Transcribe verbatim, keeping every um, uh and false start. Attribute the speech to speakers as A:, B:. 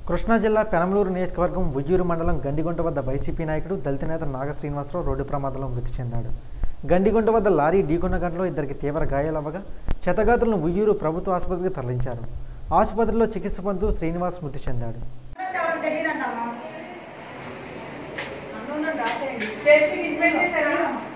A: కృష్ణా జిల్లా పెనమలూరు నియోజకవర్గం ఉయ్యూరు మండలం గండిగుంట వద్ద వైసీపీ నాయకుడు దళిత నేత నాగ శ్రీనివాసరావు రోడ్డు ప్రమాదంలో మృతి చెందాడు. గండిగుంట వద్ద లారీ ఢీకొన్న ఘటనలో ఇద్దరికి తీవ్ర గాయాలవ్వగా క్షతగాత్రులను ఉయ్యూరు ప్రభుత్వ ఆసుపత్రికి తరలించారు. ఆసుపత్రిలో చికిత్స పొందుతూ శ్రీనివాస్ మృతి చెందాడు.
B: సేఫ్టీ